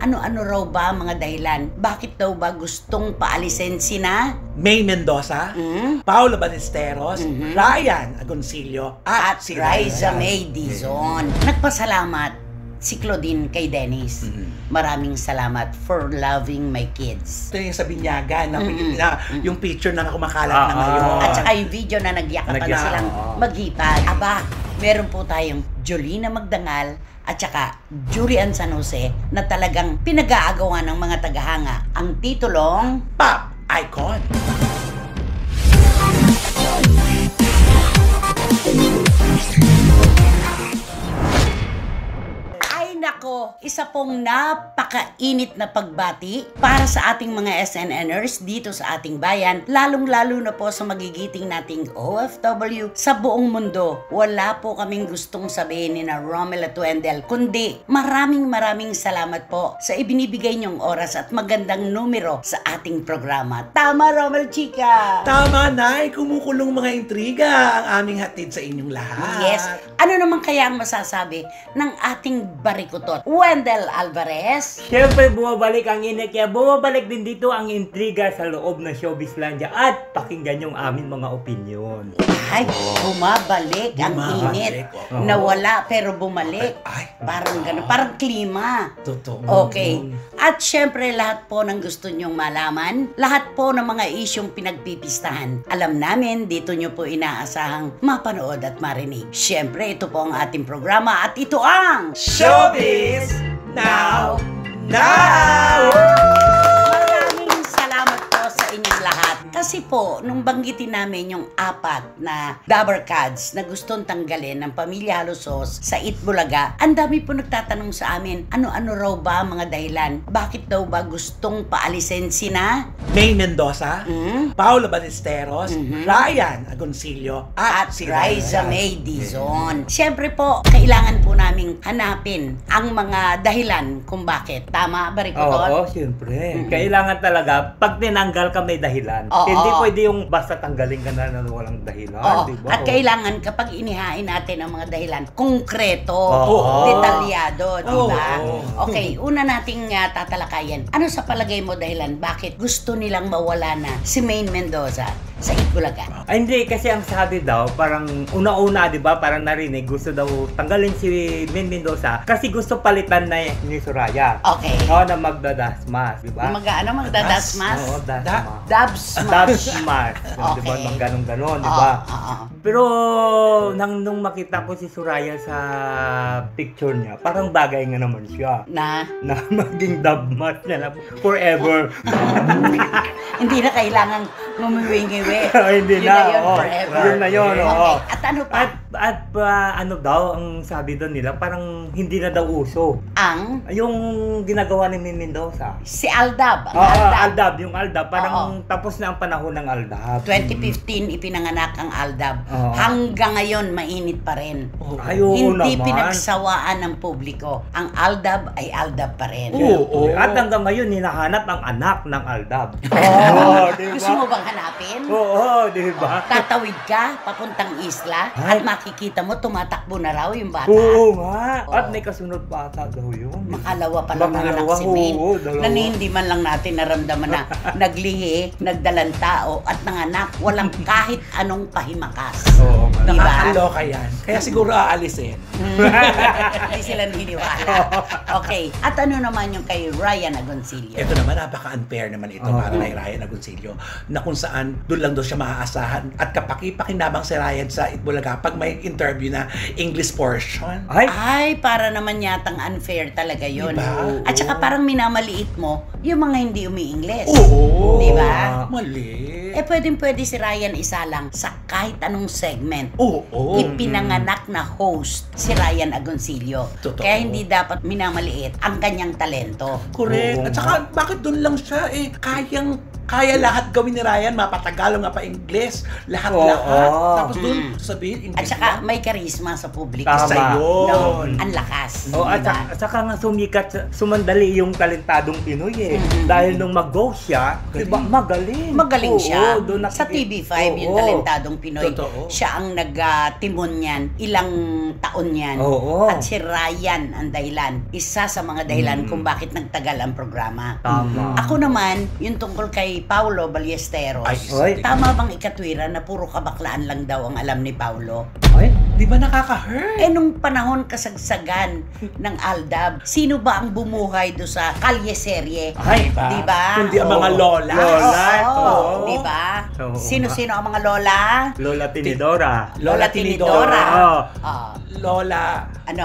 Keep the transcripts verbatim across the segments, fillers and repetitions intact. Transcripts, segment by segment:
Ano-ano raw ba ang mga dahilan? Bakit daw ba gustong paalisin sina May Mendoza, mm? Paolo Ballesteros, mm-hmm. Ryan Agoncillo, at, at si Riza May Dizon. Nagpasalamat si Claudine kay Dennis. Mm-hmm. Maraming salamat for loving my kids. Ito yung sa binyagan, na, Mm-hmm. na, yung picture na kumakalat Ah, na ngayon. At saka yung video na nagyakapan Nagyak- na silang oo. maghipan. Aba, meron po tayong Jolina Magdangal at saka Julian San Jose na talagang pinag-aagawan ng mga tagahanga. Ang titulong Pop Icon. Nako, isa pong napakainit na pagbati para sa ating mga S N Ners dito sa ating bayan, lalong-lalo na po sa magigiting nating O F W sa buong mundo. Wala po kaming gustong sabihin ni na Romel at Wendell, kundi maraming maraming salamat po sa ibinibigay niyong oras at magandang numero sa ating programa. Tama, Romel Chika! Tama, Nay. Kumukulong mga intriga ang aming hatid sa inyong lahat. Yes. Ano naman kaya ang masasabi ng ating barikutot, Wendell Alvarez? Siyempre, bumabalik ang init. Kaya bumabalik din dito ang intriga sa loob ng Showbizlandia at pakinggan yung aming mga opinion. Ay, bumabalik ang Bumabalik, init. oo. Nawala pero bumalik. Ay, Parang gano'n, parang klima. Totoo. Okay. At syempre, lahat po ng gusto nyong malaman, lahat po ng mga isyong pinagpipistahan. Alam namin, dito nyo po inaasahang mapanood at marinig. Syempre, ito po ang ating programa at ito ang Showbiz Now! Now! Maraming salamat po sa inyong lahat. Kasi po, nung banggitin namin yung apat na Dabber Cats na gustong tanggalin ng Pamilya Halusos sa Itbulaga, ang dami po nagtatanong sa amin, ano-ano raw ba ang mga dahilan? Bakit daw ba gustong paalisin sina May Mendoza, mm? Paolo Ballesteros, Mhm. Ryan Agoncillo, at, at si Riza May Dizon. Siyempre po, kailangan po naming hanapin ang mga dahilan kung bakit. Tama, Barikutot? Oo, siyempre. Mm-mm. Kailangan talaga, pag tinanggal ka may dahilan. Oo. Hindi pwede yung basta tanggalin ka na na walang dahilan. Oo. Diba? At Oo. kailangan kapag inihain natin ang mga dahilan, konkreto, Oo. detalyado, di ba? Oo. Okay, una nating uh, tatalakayan. Ano sa palagay mo dahilan? Bakit gusto nilang mawala na si Maine Mendoza sa Itbulaga? Ay, hindi, kasi ang sabi daw, parang una-una, di ba, parang narinig, gusto daw tanggalin si Maine Mendoza kasi gusto palitan na ni Soraya. Okay. Oo, na magdadasmas, di ba? Mag, ano, magdadasmas? Oo, dasma. Dabsmas. Dabsmas. Di ba, Okay. mag ganon-ganon, di Oo, ba? oo. Pero nang nung makita ko si Soraya sa picture niya, parang bagay nga naman siya Na? na maging dabmas niya na forever. Hindi na kailangan ngumiwi-ngiwi. Hindi Yun na, na yun, oo. forever. Yun na yun, Okay. oo. At ano pa? At at pa, ano daw ang sabi doon nila, parang hindi na daw uso Ang yung ginagawa ni Maine Mendoza. si Aldab. Ang Oo, Aldab. Aldab, yung Aldab, parang Oo. tapos na ang panahon ng Aldab. twenty fifteen ipinanganak ang Aldab. Oo. Hanggang ngayon mainit pa rin. Ay, oo Hindi naman. pinagsawaan ng publiko. Ang Aldab ay Aldab pa rin. Oo. oo. At hanggang ngayon, hinahanap ang anak ng Aldab. Oh, di ba? gusto mo bang hanapin? Oo, di ba? Tatawid ka papuntang isla Ay. at makikita mo tumatakbo na raw yung bata. Oo nga. Oo. At may kasunod pa ata daw yun. Makalawa pa lang nanganak Makalawa, si Maine. oo, dalawa. Na hindi man lang natin naramdaman na naglihi, nagdalang tao at nanganak. Walang kahit anong pahimakas. Oo nga. Diba? Nakakaloka yan. Kaya siguro aalisin. Hindi sila naniniwala. Okay. At ano naman yung kay Ryan Agoncillo? Ito naman, napaka-unfair naman ito Oo. para kay Ryan Agoncillo, na kung saan doon lang doon siya maaasahan at kapaki-pakinabang si Ryan sa Itbulaga pag may interview na English portion. Ay, Ay, para naman yatang unfair talaga yun. Diba? At saka parang minamaliit mo yung mga hindi umi-Ingles. Oo. Diba? Mali. Eh, pwedeng pwede si Ryan isa lang sa kahit anong segment. Oo. Ipinanganak na host si Ryan Agoncillo. Totoo. Kaya hindi dapat minamaliit ang kanyang talento. Correct. Oo At saka, bakit doon lang siya eh, kayang kaya lahat gawin ni Ryan, mapatagalog nga pa English, lahat-lahat. Oo. Tapos doon, sabihin, At English saka lang. may karisma sa publiko. Tama. Isa yun. No, ang lakas. Oh, at diba? saka, at saka nga sumikat, sumandali yung talentadong Pinoy eh. Mm-hmm. Dahil nung mag-go siya, diba, magaling. Magaling Oo, siya. doon Sa T V nakikita- five, yung Oo. talentadong Pinoy. Totoo. Siya ang nag-timon yan. Ilang taon yan. Oo. At si Ryan ang dahilan. Isa sa mga dahilan Mm. kung bakit nagtagal ang programa. Tama. Ako naman, yung tungkol kay Paulo Ballesteros. Ay, Oy. Tama bang ikatwiran na puro kabaklaan lang daw ang alam ni Paulo? Ay, Di ba nakaka-hurt? Eh nung panahon kasagsagan ng Aldab, sino ba ang bumuhay do sa Kalye Serye? ay, Diba? Di ba? Kundi ang mga Oo. lola. Lola. Oo, Oo. di ba? Oo. Sino-sino ang mga lola? Lola Tinidora. Lola Tinidora. Oo. Ah, Lola. ano?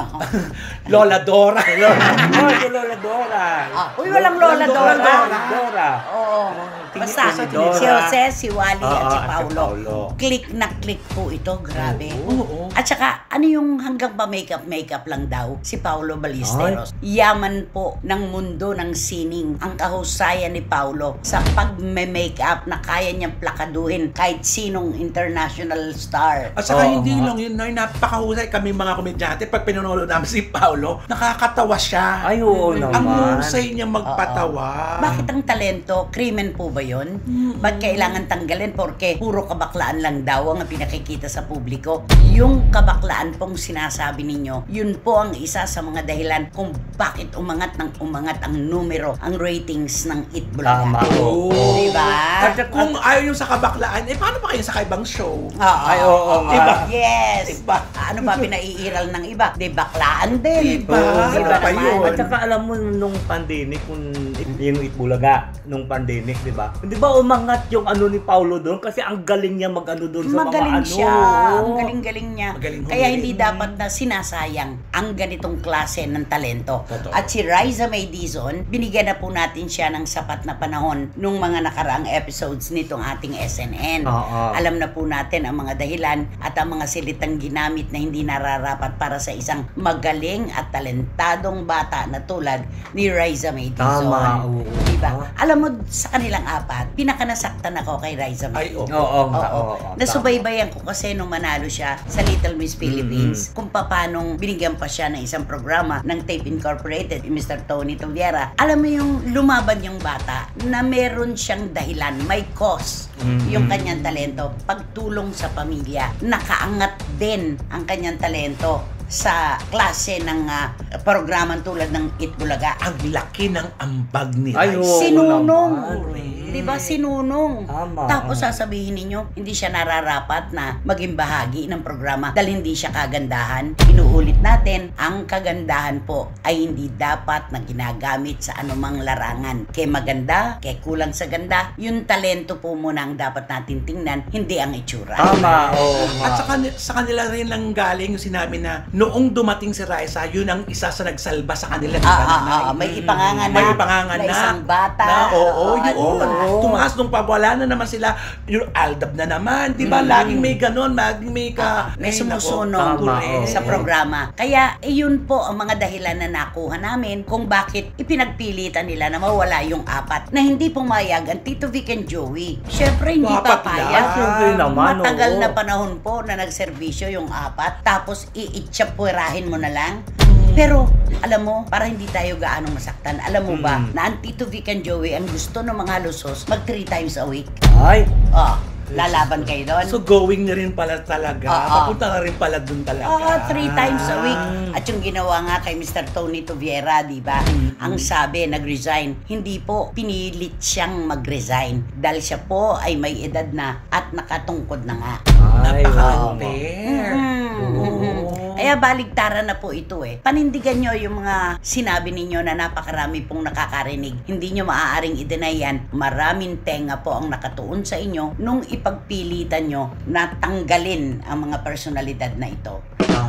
Lola Dora. Oh, si Lola Dora. Ah, uy, walang Lola Lola Dora. Dora. Dora. Oo. Basta, si si Dora. Jose, si Wally Oo, at si at si Paulo. Paulo. Click na click po ito, grabe. Oo. At saka, ano yung hanggang pa makeup-makeup lang daw? Si Paulo Ballesteros. Yaman po ng mundo ng sining ang kahusayan ni Paulo sa pag-makeup na kaya niyang plakaduhin kahit sinong international star. At saka Oo hindi nga. lang yun, Noy, napakahusay kami mga komedyante. Pag pinanonood namin si Paulo, nakakatawa siya. Ay, oo Mm. naman. Ang husay niya magpatawa. Bakit ang talento, krimen po ba yun? Ba't kailangan tanggalin? Porque puro kabaklaan lang daw ang pinakikita sa publiko. Yung kabaklaan pong sinasabi ninyo, yun po ang isa sa mga dahilan kung bakit umangat ng umangat ang numero, ang ratings ng Eat Bulaga. Tama. Oo. Diba? At kung ayaw yung sa kabaklaan, eh paano pa kayo sa kaibang show? Oo. Ay, oo nga. Diba? Yes. Diba? Ano ba pinaiiral ng iba? Di baklaan din. Diba? Oo, Diba Ano pa naman? yun? At saka alam mo nung pandemic, kung yung Itbulaga, nung pandemic, di ba? Di ba umangat yung ano ni Paulo doon? Kasi ang galing niya mag-ano doon sa Magaling mga ano. siya. Ang galing-galing niya. Magaling Kaya humiling. hindi dapat na sinasayang ang ganitong klase ng talento. Totoo. At si Riza May Dizon, binigyan na po natin siya ng sapat na panahon nung mga nakaraang episodes nitong ating S N N. Oo. Alam na po natin ang mga dahilan at ang mga silitang ginamit na hindi nararapat para sa isang magaling at talentadong bata na tulad ni Riza May Dizon. Tama, oo. Diba? Ah. Alam mo, sa kanilang apat, pinakanasaktan ako kay Riza May. Ay, oo. Oo, nga, Oo. oo, oo, Nasubaybayan ko kasi nung manalo siya sa Little Miss Philippines, kung paanong binigyan pa siya ng isang programa ng Tape Incorporated, Mister Tony Toviera. Alam mo yung lumaban yung bata na meron siyang dahilan, may cause Mhm. yung kanyang talento, pagtulong sa pamilya. Nakaangat din ang kanyang talento sa klase ng ah, programang tulad ng Eat Bulaga. Ang laki ng ambag ni Ay, Rice. oo Sinunong. naman. Di ba? Sinunong. Tama. Tapos sasabihin ninyo, hindi siya nararapat na maging bahagi ng programa dahil hindi siya kagandahan. Inuulit natin, ang kagandahan po ay hindi dapat na ginagamit sa anumang larangan. Kaya maganda, kaya kulang sa ganda, yung talento po muna ang dapat natin tingnan, hindi ang itsura. Tama, oo nga. At sa, kanila, sa kanila rin lang galing yung sinabi na noong dumating si Raisa, yun ang isa sa nagsalba sa kanila. di ba, Ah, ah, nanay? ah, may ipanganganak. May ipanganganak. Na isang bata. Na, oo, Oo, yun. diba? Tumaas nung pawala na naman sila, yung Aldab na naman. Di ba? Mm. Laging may ganon, laging may ka... May Ay, sumusunod nako, correct. sa programa. Kaya, iyon po ang mga dahilan na nakuha namin kung bakit ipinagpilitan nila na mawala yung apat na hindi pumayag ang Tito Vic and Joey. Siyempre, hindi Apat papayag. lang. Siyempre naman, Matagal oo. na panahon po na nagserbisyo yung apat, tapos iitsapwerahin mo na lang. Pero, alam mo, para hindi tayo gaanong masaktan, alam mo ba Mm. na ang Tito Vic and Joey ang gusto ng mga lusos mag three times a week? Ay, Oh, lalaban kayo doon. So going na rin pala talaga. Oo. Papunta na rin pala dun talaga. Ah, three times a week. Ah. At yung ginawa nga kay Mister Tony Toviera, di ba? Ang sabi, nag-resign. Hindi po, pinilit siyang mag-resign. Dahil siya po ay may edad na at nakatungkod na nga. ay, wow. Napaka-unfair. Mhm. Oo. Kaya baligtaran na po ito eh. Panindigan nyo yung mga sinabi ninyo na napakarami pong nakakarinig. Hindi nyo maaaring i-deny yan. Maraming tenga po ang nakatuon sa inyo nung ipagpilitan nyo na tanggalin ang mga personalidad na ito. Tama.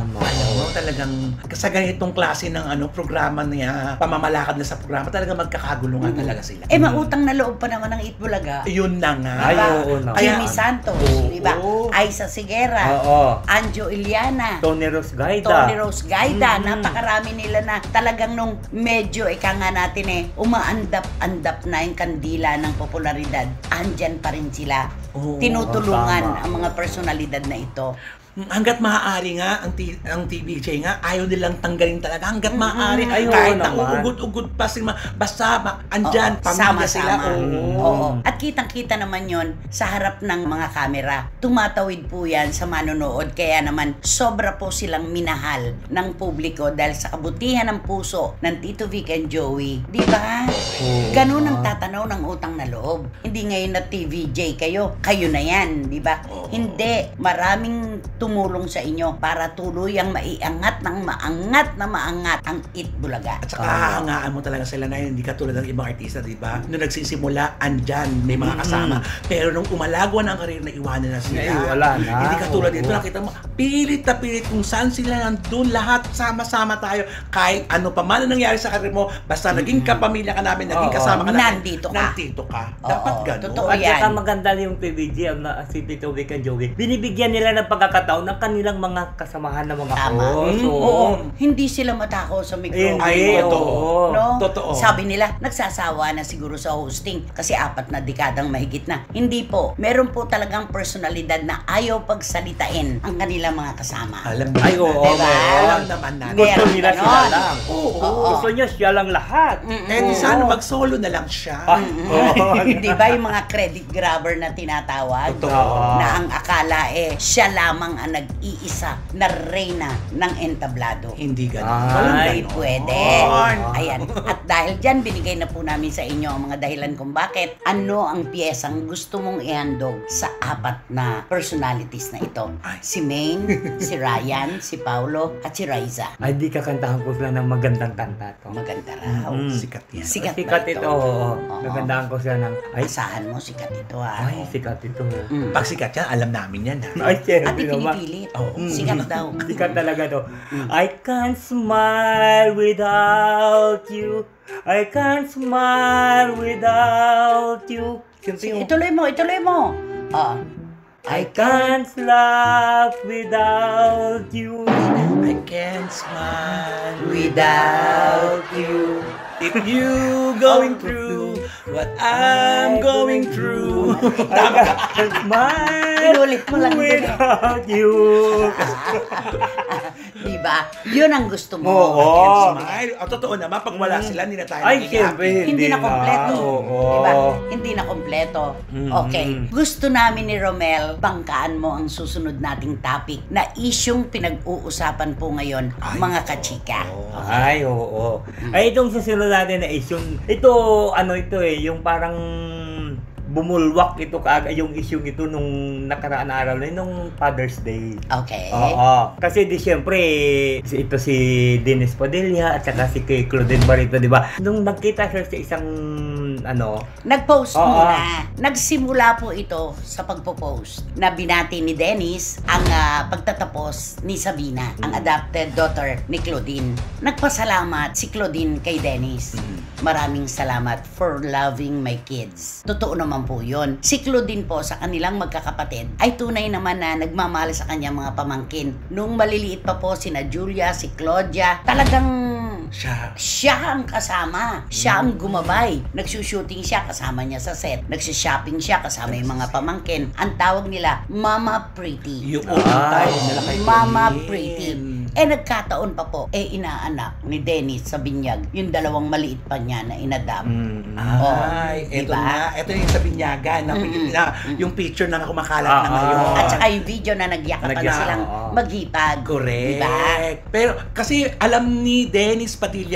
Tama. Alam mo, talagang sa ganitong klase ng ano programa niya, pamamalakad na sa programa, talagang magkakagulungan Mm. talaga sila. Eh, mautang na loob pa naman ng Itbulaga. Yun na nga. Ay, Diba? oo naman. Jimmy Santos, Oo. di ba? Aiza Sigera, Oo. Anjo Iliana, Tony Rose Gaida. Tony Rose Gaida, Mm. napakarami nila na talagang nung medyo ika nga natin eh, umaandap-andap na yung kandila ng popularidad, andyan pa rin sila. Oo, Tinutulungan tama. ang mga personalidad na ito. Hanggat maaari nga, ang, T- ang T V J nga, ayaw nilang tanggalin talaga. Hanggat Mm-mm. maaari, Ay, oo kahit na naman. uugod-ugod pa sila, basta ma- andyan, Oo, pamilya sila. sama-sama. Oo. Oo. At kitang-kita naman yon sa harap ng mga kamera. Tumatawid po yan sa manonood. Kaya naman, sobra po silang minahal ng publiko dahil sa kabutihan ng puso ng Tito Vic and Joey. Di ba? Oo. Ganun ang tatanaw ng utang na loob. Hindi ngayon na T V J kayo, kayo na yan, di ba? Oo. Hindi. Maraming tumulong sa inyo para tuluyang maiangat ng maangat na maangat ang Itbulaga. At saka Tama. hahangaan mo talaga sila na yun, hindi katulad ng ibang artista, di ba? Nung nagsisimula, andyan, may mga kasama. Pero nung umalagwa ng karir na iwanan na sila. Ay, wala na. Hindi katulad Oo. dito, nakita mo, pilit na pilit kung saan sila nandun, lahat sama-sama tayo. Kahit ano pa man ang nangyari sa karir mo, basta naging kapamilya ka namin, naging Oo. kasama ka namin. Nandito ka. Nandito ka. Oo, Dapat ganun. totoo. At yan. saka maganda yung T V G, ang na- si Tito Vic and Joey. Binibigyan nila ng pagkakataon ng kanilang mga kasamahan ng mga Tama. host. Mm, Oo. Oo, hindi sila matako sa Hindi, microphone. Ay, totoo. oo. No? Totoo. Sabi nila, nagsasawa na siguro sa hosting kasi apat na dekadang mahigit na. Hindi po. Meron po talagang personalidad na ayaw pagsalitain ang kanilang mga kasama. Alam mo Ay, naman. oo, Diba? meron. Alam naman natin. Meron Gusto nila ganon. sila lang. Oo. Oo. Gusto niya siya lang lahat. Mm-mm. Eh, di sana mag-solo na lang siya. Ah, Mm-mm. oo. Di ba yung mga credit grabber na tinatawag? Totoo. Na ang akala eh, siya lamang ang nag-iisa na reyna ng entablado. Hindi ganun. Ay. Walang Hindi ganun. pwede. Ayan. At dahil dyan, binigay na po namin sa inyo ang mga dahilan kung bakit ano ang piyesang gusto mong ihandog sa apat na personalities na ito. Ay. Si Maine, si Ryan, si Paulo, at si Raisa. Ay, di kakantahan ko sila ng magandang kanta to. Maganda raw. Mm. Sikat yan. Sikat, Sikat ba ito. Oo. Oo. Kagandahan ko siya ng, ay, Asahan mo, sikat ito ha. ay, sikat ito. Mm. Pag sikat yan, alam namin yan. ha? Ay, At syempre naman. ipinipilit. Oo. Mm. Sikat daw. Sikat talaga to. I can't smile without you. I can't smile without you. Siyempre yung, Ituloy mo, ituloy mo. Ah. I can't laugh without you. I can't smile Without you. If you going through what I'm going through. I can't smile Inulit mo lang din eh. without you. Diba? Yun ang gusto mo. Oo. I can't smile. Ang totoo naman, pag wala sila, hindi na tayo Ay, naging syempre, happy. Hindi na kompleto. Oo. Diba? Hindi na kompleto. Mm. Okay. Gusto namin ni Romel, bangkaan mo ang susunod nating topic na isyong pinag-uusapan po ngayon, Ay, mga oo. kachika. Ay, oo. Ay, itong susunod natin na issue, ito, ano ito eh, yung parang bumulwak ito kaagad yung issue ito nung nakaraan na araw na nung Father's Day. Okay. Oo. Kasi di syempre, si- ito si Dennis Padilla at saka si kay Claudine Barreto, di ba? Nung nagkita siya sa isang, ano, Nag-post Oo. muna. Nagsimula po ito sa pagpo-post na binati ni Dennis ang ah, pagtatapos ni Sabina, ang adopted daughter ni Claudine. Nagpasalamat si Claudine kay Dennis. Maraming salamat for loving my kids. Totoo naman po yun. Si Claudine po sa kanilang magkakapatid ay tunay naman na nagmamahal sa kanyang mga pamangkin. Nung maliliit pa po sina Julia, si Claudia, talagang Siya. siya ang kasama. Siya ang gumabay. Nagsushooting siya kasama niya sa set. Nagsishopping siya kasama yung mga pamangkin. Ang tawag nila, Mama Pretty. Yung Ah. unang tayo nila kay Mama Claudine. Pretty. Eh nagkataon pa po, eh inaanak ni Dennis sa binyag, yung dalawang maliit pa niya na inadapt. mm, Ay, Oh, eto diba? na. Eto yung sa binyagan. Na, Mm-mm. na, yung picture na kumakalat Ah, na ngayon. ah. At saka yung video na nagyakapan Nagyak- silang oo. maghipag. Correct. Diba? Pero kasi alam ni Dennis Padilla yung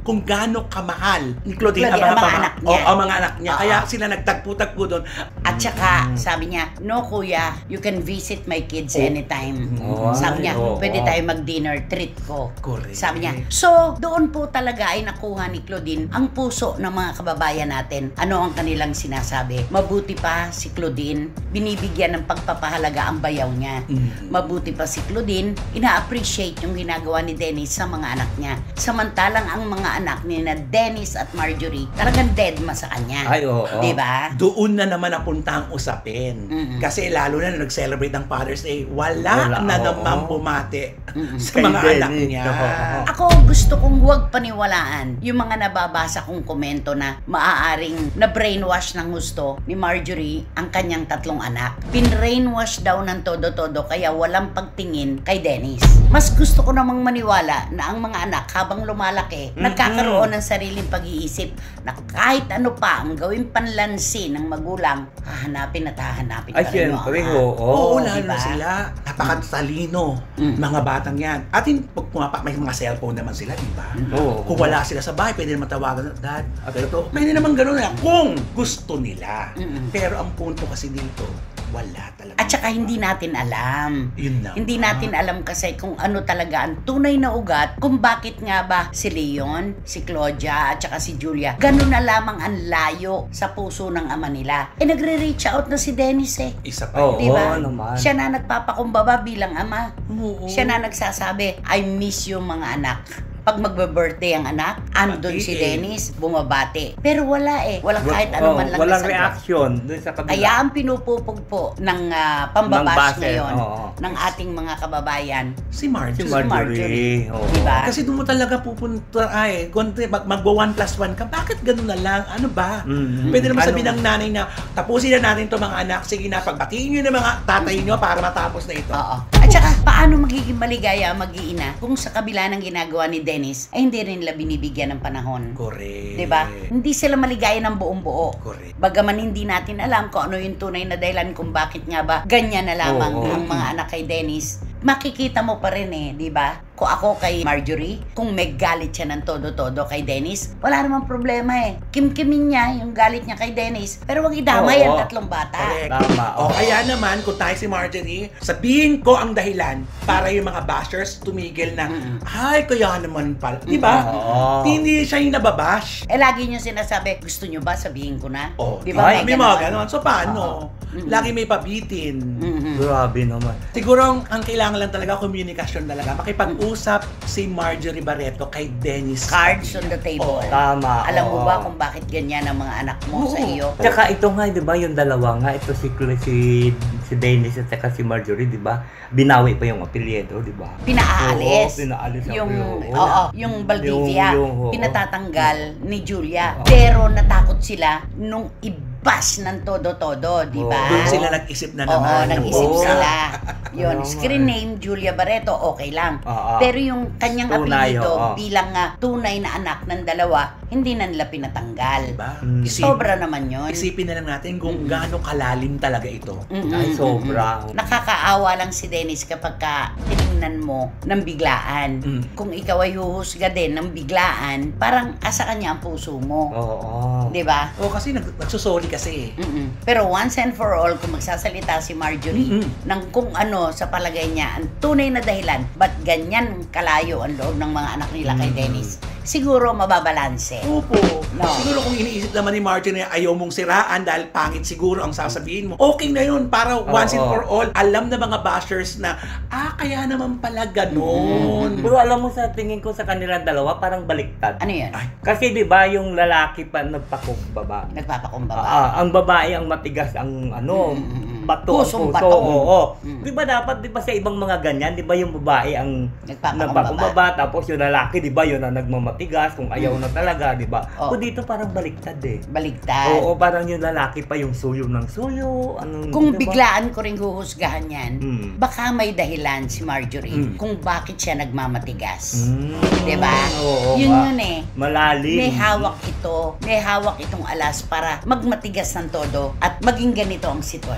kung gaano kamahal ni Claudine ang Claudine, mga, ang mga pama- anak niya. o, ang mga anak niya. Oo. Kaya sila nagtagpo-tagpo doon. At saka, sabi niya, no kuya, you can visit my kids anytime. Oh, Sabi niya, oo. pwede tayo mag-dinner treat ko. Correct. Sabi niya, so doon po talaga ay nakuha ni Claudine ang puso ng mga kababayan natin. Ano ang kanilang sinasabi? Mabuti pa si Claudine, binibigyan ng pagpapahalaga ang bayaw niya. Mm. Mabuti pa si Claudine, ina-appreciate yung ginagawa ni Dennis sa mga anak niya. Samantalang ang mga anak ni na Dennis at Marjorie, talagang dead ma sa kanya. Ay, oo. Di ba? Doon na naman napunta ang usapin. Mm-mm. Kasi lalo na nung nag-celebrate ng Father's Day, wala, Wala, na oo. naman bumati Mm-mm. sa Kay mga Dennis. anak niya. Oo. Ako gusto kong huwag paniwalaan yung mga nababasa kong komento na maaaring na brainwash ng gusto ni Marjorie ang kanyang tatlong anak. Pinrainwash daw ng todo-todo kaya walang pagtingin kay Dennis. Mas gusto ko namang maniwala na ang mga anak habang lumalaki, Mm-mm. nagkakaroon ng sariling pag-iisip na kahit ano pa ang gawing panlansi ng magulang, hahanapin at hahanapin Ay, pa rin yung syempre, ama. oo. Oo, lalo diba? na sila. Napakatalino. Mm. Mga batang yan. At yung pag pumapa, may mga cellphone naman sila, di ba? Oo. Kung wala sila sa bahay, pwede naman tawagan, Dad, ito. Pwede naman gano'n na kung gusto nila. Mm-mm. Pero ang punto kasi dito, wala talaga. At saka hindi natin alam. Yun na. Hindi natin alam kasi kung ano talaga ang tunay na ugat, kung bakit nga ba si Leon, si Claudia, at saka si Julia, ganun na lamang ang layo sa puso ng ama nila. Eh nagre-reach out na si Dennis eh. Isa pa Oo. yun. Di ba? naman. Siya na nagpapakumbaba bilang ama. Oo. Siya na nagsasabi, I miss you mga anak. Pag magbe-birthday ang anak, andun si Bati eh. Dennis, bumabati. Pero wala eh. Walang kahit ano Oo, man lang walang na sagot. reaction dun sa kabila. Kaya ang pinupupog po ng ah, pambabash Ng base, ngayon oo. ng ating mga kababayan, Si Marjorie. Si Marjorie. Marjorie. oo. Diba? Kasi doon mo talaga pupunta, ay, konti, mag- magwa one plus one ka, bakit ganun na lang? Ano ba? Mm. Pwede naman Ano? sabihin ng nanay na, tapusin na natin to mga anak, sige na, pagbatiin nyo na mga tatay nyo para matapos na ito. Oo. At saka, paano magiging maligaya ang mag-iina kung sa kabila ng ginagawa ni Dennis ay hindi rin nila binibigyan ng panahon? Correct. Diba? Hindi sila maligaya ng buong buo. Correct. Bagaman hindi natin alam kung ano yung tunay na dahilan kung bakit nga ba ganyan na lamang Oo. ang mga anak kay Dennis, makikita mo pa rin eh, di ba? Kung ako kay Marjorie, kung may galit siya ng todo-todo kay Dennis, wala namang problema eh. Kim-kimin niya yung galit niya kay Dennis, pero wag idamay Oo. ang tatlong bata. Correct. Tama. O oo. kaya naman, kung tayo si Marjorie, sabihin ko ang dahilan para yung mga bashers tumigil na, Mm-mm. ay, kaya naman pala. Di ba? Oo. Hindi siya yung nababash. Eh lagi niyo sinasabi, gusto niyo ba sabihin ko na? O, Di di ba? ba? Ay, May ganon? mga ganon. So, paano? Mm-mm. Lagi may pabitin. Mhm. Grabe naman. Siguro ang, ang kailangan lang talaga komunikasyon talaga. Makipag-usap si Marjorie Barreto kay Dennis. Cards on the table. Oo. Tama. Alam mo oo. ba kung bakit ganyan ang mga anak mo sa Oo. iyo? Tsaka ito nga, di ba, yung dalawa nga, ito si, si, si Dennis at saka si Marjorie, di ba? Binawi pa yung apelyido, di ba? Pinaalis. Oo, pinaalis ang yung, apelyido. oo, yung Valdivia, Yung- yung- oo. pinatatanggal ni Julia. Oo. Pero natakot sila nung ibas ng todo-todo, di ba? Oo. Doon sila nag-isip na Oo, naman. nag-isip Oo. sila. Yun, Oo, screen nga. name, Julia Barreto, okay lang. Oo. Pero yung kanyang Tunay, apelyido oo. bilang nga tunay na anak ng dalawa, hindi na nila pinatanggal. Diba? Mm. Isip, Sobra naman yun. isipin na lang natin kung Mm. gaano kalalim talaga ito. Mm-mm, Ay, mm-mm. sobra. Nakakaawa lang si Dennis kapag ka tinignan mo ng biglaan. Mm. Kung ikaw ay huhusga din ng biglaan, parang asa kanya ang puso mo. Oo. Di ba? O kasi nag, nagsusoli kasi. Mm-mm. Pero once and for all, kung magsasalita si Marjorie Mm-mm. ng kung ano sa palagay niya, ang tunay na dahilan, ba't ganyan kalayo ang loob ng mga anak nila kay Mm. Dennis, siguro mababalanse. Opo. No. Siguro kung iniisip naman ni Marjorie na ayaw mong siraan dahil pangit siguro ang sasabihin mo, okay na yun para once and Oo. for all, alam na mga bashers na, ah, kaya naman pala ganun. Mm. Pero alam mo, sa tingin ko sa kanila dalawa, parang baliktad. Ano yun? Ay. Kasi di ba yung lalaki pa nagpakumbaba. Nagpapakumbaba. Ah, ang babae ang matigas ang ano, Mm, mm, mm. bato, ang Pusong puso. bato. Oo. Mm. Di ba dapat, di ba sa ibang mga ganyan, di ba yung babae ang Nagpapakumbaba. nagpakumbaba, tapos yung lalaki, di ba, yun ang nagmamatigas, kung ayaw Mm. na talaga, di ba? Oo. O dito parang baliktad eh. Baligtad. Oo, parang yung lalaki pa yung suyo ng suyo. Anong, Kung di ba? biglaan ko rin huhusgahan yan, Mm. baka may dahilan si Marjorie Mm. kung bakit siya nagmamatigas. Mm. Diba? Oo, Yun nga. yun eh. Malalim. May hawak ito, may hawak itong alas para magmatigas ng todo at maging ganito ang sitwasyon.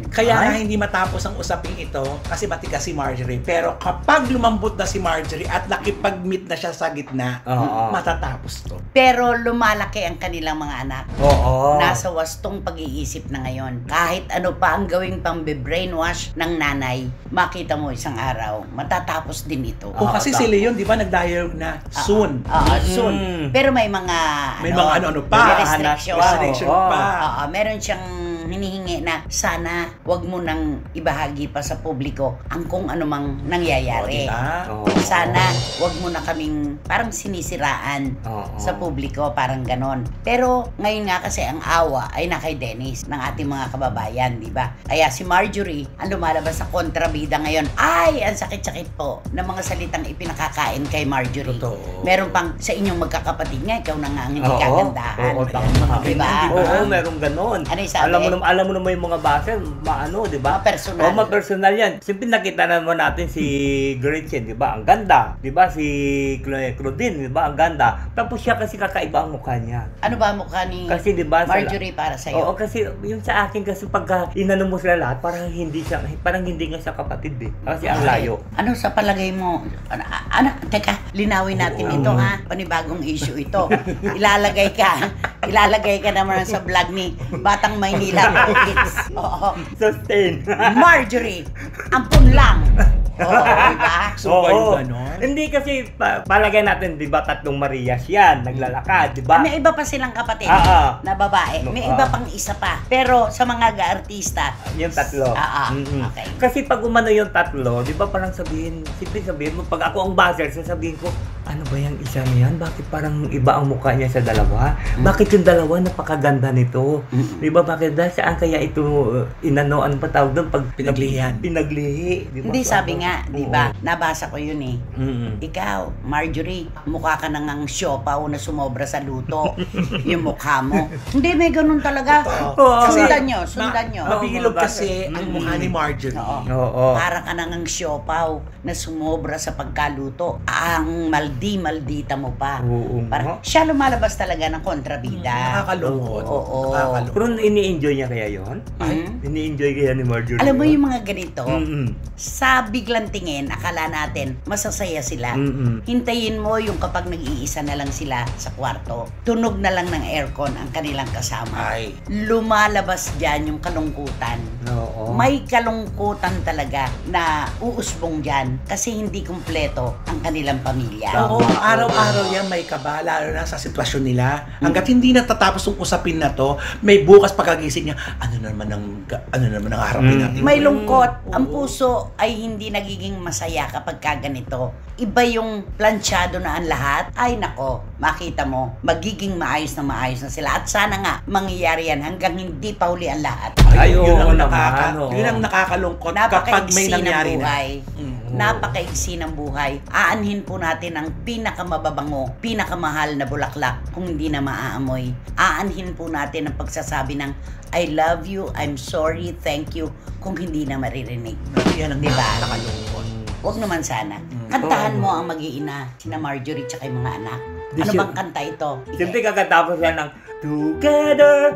Kaya nga Ay? hindi matapos ang usaping ito kasi matigas si Marjorie. Pero kapag lumambot na si Marjorie at nakipag-meet na siya sa gitna, Oo. matatapos to. Pero lumalaki ang kanilang mga anak. Oo. Nasa wastong pag-iisip na ngayon. Kahit ano pa ang gawing pang-brainwash ng nanay, makita mo isang araw, matatapos din ito. O Oo, kasi tama. si Leon, di ba, nag-dialogue na soon. Oo, soon. Mm. Pero may mga May mga ano-ano pa. may restriction. Hanap pa. Restriction Oo. pa. Oo, meron siyang hinihingi na sana wag mo nang ibahagi pa sa publiko ang kung ano mang O, nangyayari. diba? Oo. Sana wag mo na kaming parang sinisiraan Oo. sa publiko, parang ganon. Pero ngayon nga kasi ang awa ay na kay Dennis ng ating mga kababayan, di ba? Kaya si Marjorie, ang lumalabas sa kontrabida ngayon, ay ang sakit-sakit po ng mga salitang ipinakakain kay Marjorie. Totoo. Meron pang sa inyong magkakapatid nga, ikaw na nga ang hindi Oo. kagandahan. Oo, tama. Diba? Oo, meron ganon. Ano yung sabi? Alam mo naman, alam mo naman yung mga base, maano, di ba? Mga personal. Oo, mga personal yan. Siyempre nakita naman natin si Gretchen, di ba? Ang ganda. Di ba? Si Cla- Claudine, di ba? Ang ganda. Tapos siya kasi kakaiba ang mukha niya. Ano ba ang mukha ni Kasi di ba? sa- Marjorie para sa'yo? Oo, kasi yung sa akin kasi pagka inano mo sila lahat, parang hindi siya, parang hindi nga siya kapatid eh. Kasi ang layo. Ano sa palagay mo? Ano, ano teka, linawin natin Oo. ito ha. Panibagong issue ito. Ilalagay ka. Ilalagay ka naman sa vlog ni Batang Maynila Kids. Oo. Sustain. Marjorie, ampun lang. Oo, diba? So, ba yung ganon? Hindi kasi pa, palagay natin, di ba, tatlong Marias yan, naglalakad, di ba? May iba pa silang kapatid Ah, ah. na babae. May Ah. iba pang isa pa. Pero sa mga ga-artista, Yung tatlo. Ah, ah. Mm-mm. Okay. Kasi pag umano yung tatlo, di ba parang sabihin, simple sabihin mo, pag ako ang buzzer, sasabihin ko, ano ba yung isa niyan? Bakit parang iba ang mukha niya sa dalawa? Mm. Bakit yung dalawa napakaganda nito? Mm-mm. Di ba bakit dahil saan kaya ito uh, inano, ano pa tawag doon? Pag Pinaglihan. Pinaglihi. Di ba? hindi sabi nga, di ba? Oo. Nabasa ko yun eh. Mm-mm. Ikaw, Marjorie, mukha ka nang ang siopaw na sumobra sa luto. Yung mukha mo. Hindi, may ganun talaga. Oo. Sundan nyo, sundan nyo. Ma- mabilog Oo, kasi bakit? ang mukha ni Marjorie. Oo. Oo. Para ka nang ang siopaw na sumobra sa pagkaluto. Ang maldi-maldita mo pa. Oo nga. Para, siya lumalabas talaga ng kontrabida. Nakakalungkot. Oo. Nakakalungkot. Pero ini-enjoy niya kaya yon? Mm. Ini-enjoy kaya ni Marjorie? Alam mo yun? yung mga ganito, Mm-mm. sa biglang tingin, akala natin masasaya sila. Mm-mm. Hintayin mo yung kapag nag-iisa na lang sila sa kwarto. Tunog na lang ng aircon ang kanilang kasama. Ay. Lumalabas dyan yung kalungkutan. Oo. May kalungkutan talaga na uusbong dyan kasi hindi kumpleto ang kanilang pamilya. Oo, araw-araw yan may kaba, lalo na sa sitwasyon nila. Hanggat hindi natatapos yung usapin na to, may bukas pagkagising niya, ano naman ang, ano naman ang harapin Mm. natin. May lungkot. Oo. Ang puso ay hindi nagiging masaya kapag ka ganito. Iba yung planchado na ang lahat. Ay nako, makita mo, magiging maayos na maayos na sila. At sana nga, mangyayari yan hanggang hindi pa huli ang lahat. Ay, yun, oo ang naman, nakaka, oo. yun ang nakakalungkot kapag Napakaigsi may ng nangyari na. buhay. Mm. Napakaigsi ng buhay. Aanhin po natin ang pinakamababango, pinakamahal na bulaklak kung hindi na maaamoy. Aanhin po natin ang pagsasabi ng I love you, I'm sorry, thank you kung hindi na maririnig. Yan ang Diba? nakakalungkot. Huwag naman sana. Mm. Kantahan Oo. mo ang mag-iina, sina Marjorie tsaka yung mga anak. Di Ano siya- bang kanta ito? Siyempre kakatapos yan ng Together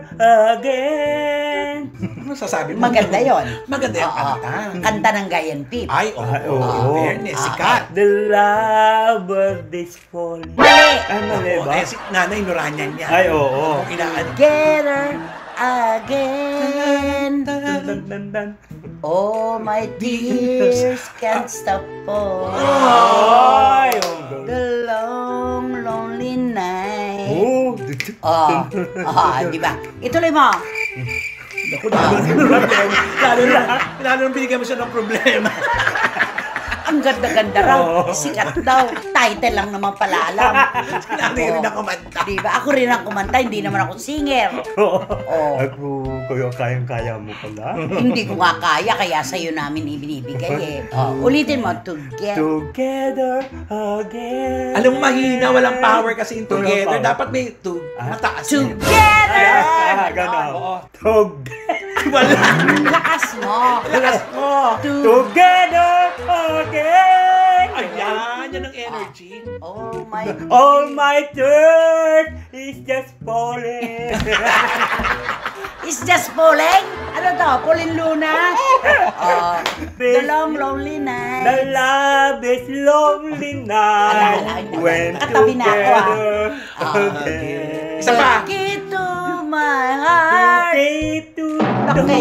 Again. Ano sasabi mo? Maganda yon. Maganda yung Oo. kanta. Kanta ng Gayan Pip. Ay, oo. Ay, Oh, oo. fairness, Ah, sikat. The lovers this falling. Mali! Ano Oo, ba? eh, si nanay Nuranyan niya. Ay, oo. Inaan. Together again. Dan, dan, dan. Oh, my tears can't stop falling. Ay, oh, The long, lonely night. oh. Oh, oh, di ba? Ituloy mo. Naku, lalo na problema. Lalo na, lalo na binigyan mo siya ng problema. Ang ganda-ganda raw. Oo. Sikat daw. Title lang naman pala alam. Nanay rin ang kumanta. Di ba? Ako rin ang kumanta, hindi naman ako singer. Oo. Oh. Ako, kaya kayang-kaya mo pala. Hindi ko nga kaya, kaya sa'yo namin ibinibigay eh. Oh, ulitin mo, together. Together again. Alam mo, mahina, walang power kasi yung together. Walang power. Dapat may to, Ah? mataas yun. Together! Ah, gano'n. Oo. Tog. Wala. Lakas mo. Lakas mo. To- Together again. Ayan, yan ang energy. Oh my All my dirt is just falling. It's just falling? Ano to? Pauline Luna? Oh, the long lonely night. The love is lonely night. Ala, ala, When nakatabi na ako, ah. together. Ah, Okay. Isa pa. Take it to my heart. Okay to Okay.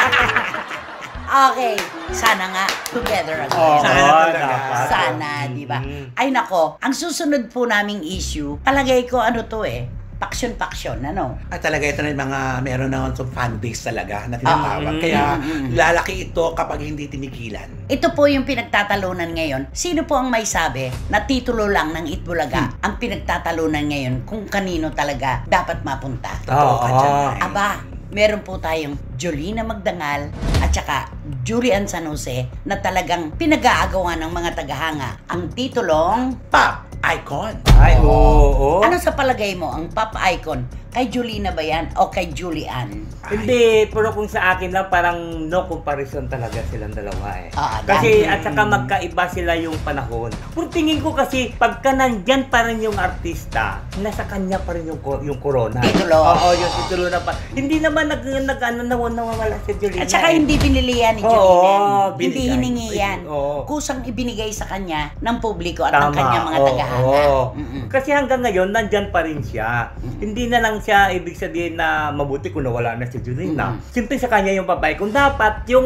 Okay. Sana nga, together again. Oo, Sana talaga. dapat. Sana, di ba? Mhm. Ay nako, ang susunod po naming issue, palagay ko ano to eh, paksyon-paksyon, ano? At talaga ito na yung mga meron na itong fan base talaga na tinatawag. Ah, Kaya mm, mm, mm. lalaki ito kapag hindi tinigilan. Ito po yung pinagtatalunan ngayon. Sino po ang may sabi na titulo lang ng Itbulaga ang pinagtatalunan ngayon kung kanino talaga dapat mapunta? Totoo ka Oo. dyan. Aba, meron po tayong Jolina Magdangal at saka Julian San Jose na talagang pinag-aagawan ng mga tagahanga. Ang titulong, Pop icon. Ay, oo. oo. ano sa palagay mo ang pop icon? Kay Jolina ba yan o kay Julian? Hindi, pero kung sa akin lang parang no comparison talaga silang dalawa eh. Ah, Kasi dahil- at saka magkaiba sila yung panahon. Pero tingin ko kasi pagka nandyan pa rin yung artista, nasa kanya pa rin yung, ko- yung corona. Titulo. Oo, yung titulo na pa. Hindi naman nag, nag ano, nawa- nawawala si Jolina. At saka eh. hindi binili yan ni Oo, Jolina. Hindi binigay. hiningi yan. Oo. Kusang ibinigay sa kanya ng publiko at ng Tama, kanyang mga oo, tagahanga. oo. Mm-mm. Kasi hanggang ngayon, nandyan pa rin siya. Hindi na lang siya, ibig sabihin na mabuti kung nawala na si Jolina. Mm. Siyempre sa kanya yung babae. Kung dapat, yung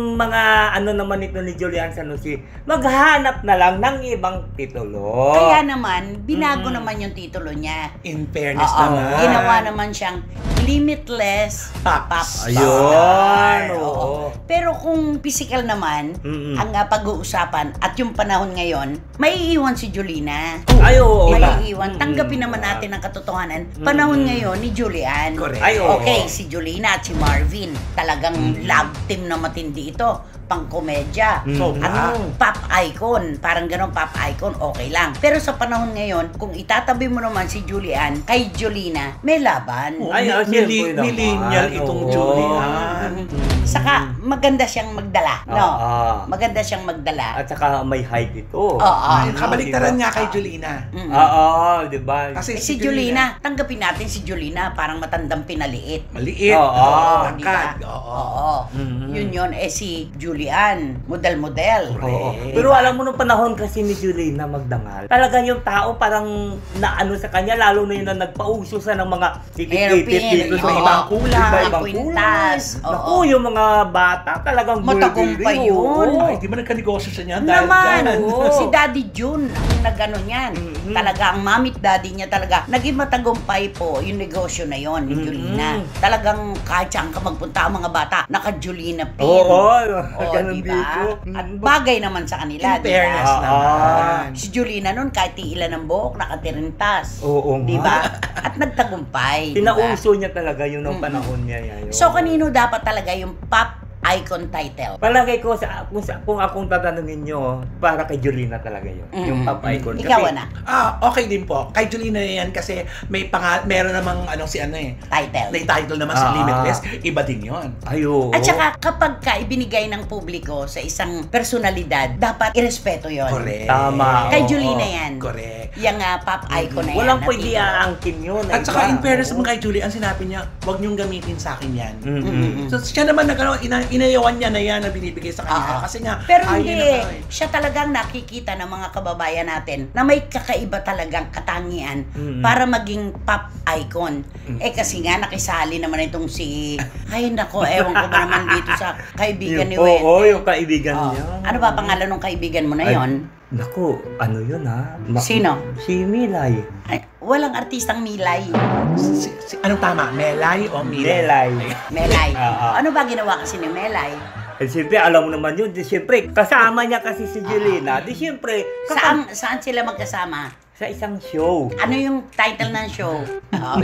mga ano naman ito ni Julian San Jose, maghanap na lang ng ibang titulo. Kaya naman, binago Mm. naman yung titulo niya. In fairness Oo, naman. ginawa naman siyang Limitless Pops. Pop Ayun, Star. oo. Pero kung physical naman, Mm-mm. ang uh, pag-uusapan at yung panahon ngayon, may iiwan si Jolina. Ay, oo. May Iba. iiwan. Mm-mm. Tanggapin naman natin ang katotohanan. Panahon Mm-mm. ngayon ni Julian. Correct. Ay, oo. Okay, si Jolina at si Marvin. Talagang love team na matindi ito. Pang-komedya. Mm. Sobra. At pop icon. Parang ganun, pop icon, okay lang. Pero sa panahon ngayon, kung itatabi mo naman si Julian kay Jolina, may laban. Oo, Ay, ah, mili- siyempre naman. millennial itong Oo. Julian. Saka, maganda siyang magdala. No? Oo. Maganda siyang magdala. At saka may height ito. Oo. Ay, kabaliktaran Diba? nga kay Julina. Mm. Oo, di ba? Kasi Eh, si Jolina, tanggapin natin si Jolina, parang matandang pinaliit. maliit. Oo. Oo, Di ba? tangkad. Oo. Oo. Mhm. Yun yun. Eh si Julian, model-model. Oo. Pero alam mo nung panahon kasi ni Julina Magdangal, talagang yung tao parang naano sa kanya, lalo na yun na nagpauso sa ng mga Hairpin, dito sa oo. ibang kulay, Iba-ibang ibang kwintas, kulay. oo. Naku, yung mga bata talagang Matagumpay bulbili, yun. oo. Ay, di ba nagka-negosyo siya niyan? dahil Naman, dyan? oo. si Daddy June ang nagano niyan. Mhm. Talaga, ang mamit daddy niya talaga. Naging matagumpay po yung negosyo na yon ni Mhm. Jolina. Talagang kahit saan ka magpunta ang mga bata, naka-Jolina pin. Oo, Oo, ganun diba? dito. At bagay naman sa kanila, In fairness diba? naman. Si Jolina nun, kahit ilan ng buhok, nakatirintas. Oo nga. Di ba? At nagtagumpay. di ba? Pinauso niya talaga yun ng Mm-mm. panahon niya. Yan, So, kanino dapat talaga yung pop icon title? Palagay ko, sa, kung, sa, kung akong tatanungin nyo, para kay Julina talaga yun. Mm-mm. Yung Papa Icon. Ikaw, Kasi- anak, Ah, okay din po. Kay Julina yan kasi may pangal meron namang ano si ano eh. title. May title naman sa Ah. Limitless. Iba din yon. Ay, oo. At saka, kapag ka ibinigay ng publiko sa isang personalidad, dapat irespeto yon. Correct. Tama. Kay Oo. Julina yan. Correct. Yung ah, pop icon na yan. Walang na pwede titulo. aangkin yun. At ay saka ba? in fairness Oo. naman kay Julie, ang sinabi niya, huwag niyong gamitin sa akin yan. Mm-mm. So siya naman nagano ina inayawan niya na yan na binibigay sa kanya Oo. kasi nga Pero ayaw hindi, niya na- siya talagang nakikita ng mga kababayan natin na may kakaiba talagang katangian Mm-mm. para maging pop icon. Mm. Eh kasi nga nakisali naman itong si, ay nako, ewan ko ba naman dito sa kaibigan ni Yung- Wendy. Oo, yung kaibigan Oh. niya. Ano ba pangalan ng kaibigan mo na Ay, yon? Naku, ano yun ha? Ma- Sino? Si Milay. Ay, walang artistang Milay. Si, si, anong tama? Melay o Milay? Milay. Melay. Ah, ah. Ano ba ginawa kasi ni Melay? Eh, siyempre, alam mo naman yun. Di, siyempre, kasama niya kasi si Jelena. Di, siyempre, kapag- Saan, saan sila magkasama? sa isang show. Ano yung title ng show? Oo.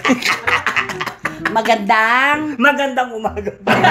Magandang Magandang umaga.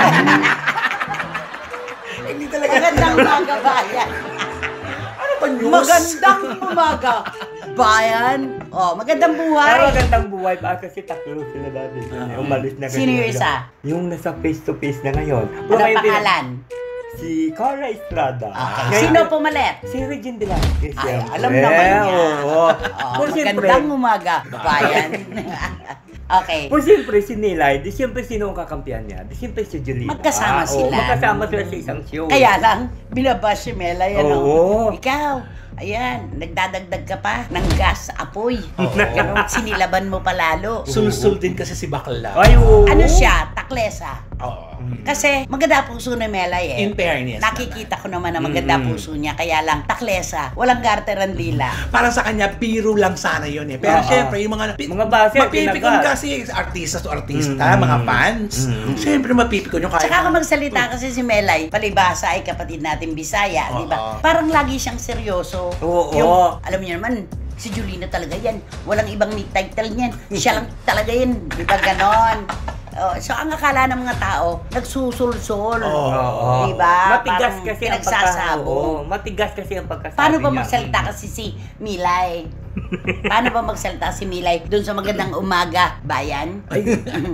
Hindi talaga. Magandang umaga, bayan. Ano ba news? Magandang umaga, bayan. Oh, magandang Pero buhay. magandang buhay pa kasi tatlo sila dati. Umalis na Sino yung isa? Yung nasa face to face na ngayon. Ano Pero may pangalan? Si Carla Estrada. Okay. Ngayon, Sino pumalit? Si Regine Velasquez. Ay, siyempre. alam naman niya. Oo. Oh, Pero siyempre, magandang umaga, bayan. Okay. Kung siyempre si Nilay, di siyempre sino ang kakampihan niya? Di siyempre si Julina. Magkasama Ah, sila. Oo, magkasama sila sa isang show. Kaya lang, binabash si Mela yan. Oo. oh. Ikaw, ayan, nagdadagdag ka pa ng gas sa apoy. Ganun, sinilaban mo palalo. Sulsul din kasi si Bakla. Ay, oo. Ano siya? Taklesa. Oo. Kasi maganda puso ni Melay eh. In fairness Nakikita ko naman na maganda Mm. puso niya. Kaya lang, taklesa. Walang garter ang dila. Parang sa kanya, biro lang sana yun eh. Pero Oo. syempre, yung mga, Mga base, mapipikon pinagat. kasi artista to artista, Mm. mga fans. Mm. Syempre, mapipikon yung kahit. Tsaka kung magsalita kasi si Melay, palibasa ay kapatid natin Bisaya, di ba? Oo. Parang lagi siyang seryoso. Oo. Yung, alam niyo naman, si Julina talaga yan. Walang ibang ni title niyan. Siya lang talaga yan. Di ba ganon? Oh, so ang akala ng mga tao, nagsusulsol. Oo. Oo. Di ba? Matigas Parang kasi ang pinagsasabong. pagkasabo. Matigas kasi ang pagkasabi Paano ba niya. magsalita kasi si Milay? Paano ba magsalita si Milay doon sa magandang umaga, bayan? Ay.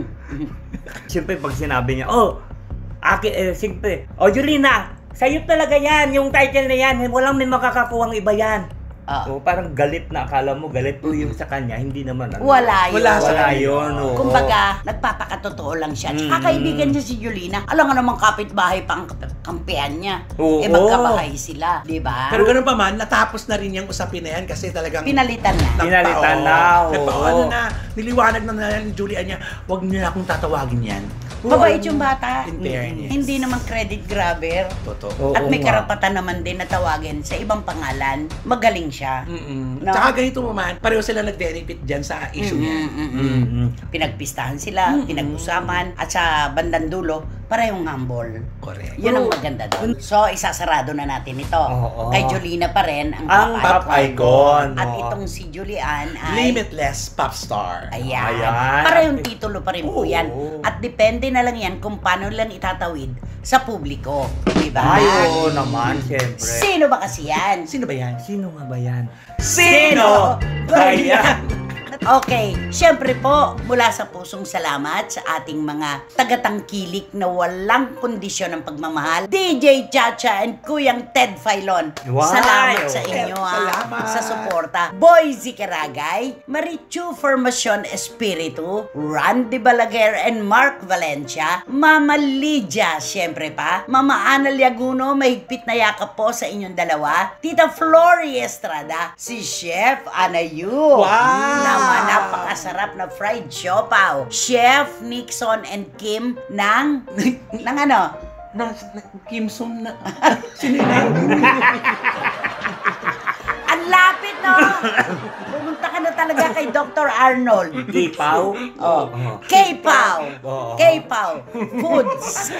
Siyempre, pag sinabi niya, oh, akin, eh, siyempre, oh, Julina, sa'yo talaga yan, yung title na yan, walang may makakakuhang iba yan. Oo. Oh, parang galit na, akala mo galit po yung sa kanya, hindi naman. Ano. Wala yun. Wala sa Wala kanya. yun. oo. Kumbaga, nagpapakatotoo lang siya. Tsaka Mm. kaibigan niya si Julina. Alam nga namang kapitbahay pa ang kap- kampihan niya. Oo. Eh magkabahay sila, di ba? Pero ganun pa man, natapos na rin yung usapin na yan kasi talagang Pinalitan na. nagpao- Pinalitan na, oo. nagpao- ano na, niliwanag na na ni Julian niya, wag niyo na akong tatawagin yan. Mabait yung bata. In fairness. Hindi naman credit grabber. Totoo. Oo At may nga. karapatan naman din na tawagin sa ibang pangalan. Magaling siya. Mm-mm. No? Tsaka ganito man, pareho sila nag-benefit dyan sa issue niya. Mm, mm, mm. Mm-mm. Pinagpistahan sila, pinag-usapan, at sa bandang dulo, parehong humble. Correct. Yun ang Oo. maganda doon. So, isasarado na natin ito. Oo. Kay Julina pa rin ang, Ang pop pop icon. At oo. itong si Julian ay... Limitless pop star. Ayan. Ayan. Parehong titulo pa rin po Oo. yan. At depende na lang yan kung paano lang itatawid sa publiko. Diba? Ay, oo naman, siyempre. Sino ba kasi yan? Sino ba yan? Sino nga ba yan? Sino ba yan? Okay, syempre po, mula sa pusong salamat sa ating mga tagatangkilik na walang kondisyon ng pagmamahal, D J Chacha and Kuyang Ted Filon. Wow! Salamat sa inyo ha, Salamat. sa suporta. Boy Zikaragay, Marichu Formacion Espiritu, Randy Balaguer and Mark Valencia, Mama Lydia, syempre pa, Mama Ana Liaguno, mahigpit na yakap po sa inyong dalawa, Tita Flory Estrada, si Chef Anayu, Wow! naman napakasarap na fried siopaw, Chef Nixon and Kim ng, ng ano? Na, na, Kim Sung na. Sino yan? Ang lapit no! Pumunta ka na talaga kay Doctor Arnold. Kipaw? Oh. Oo. K-Pow. Oo. K-Pow. Foods.